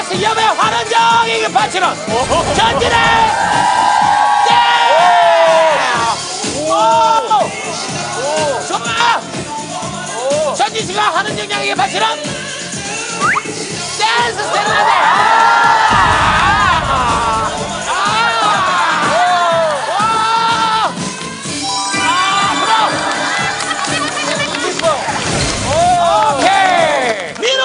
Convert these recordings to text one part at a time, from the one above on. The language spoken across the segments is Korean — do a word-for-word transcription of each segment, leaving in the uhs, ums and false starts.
댄스 염의 환원적인 파츠는 전진의 좋아! 전진 씨가 하는 영향에게 바치는 댄스 세레나데! 오케이! 민호!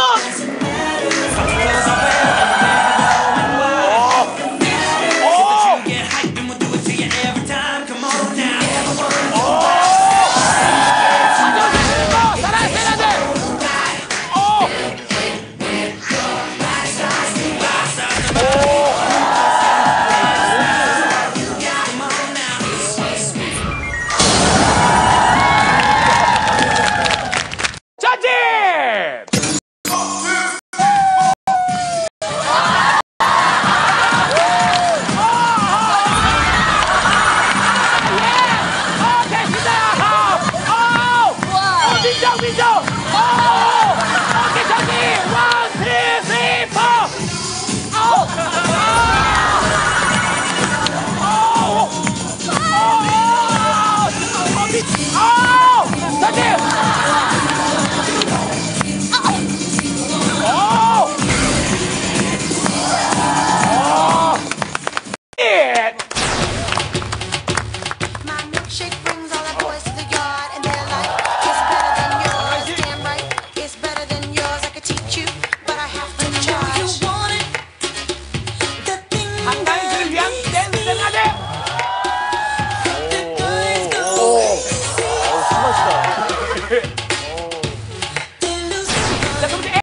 민정 민정 오 오케이 전진 원 투 쓰리 포 한강인수를 위한 댄스 세레나데! 오, 오, 오, 오, 오,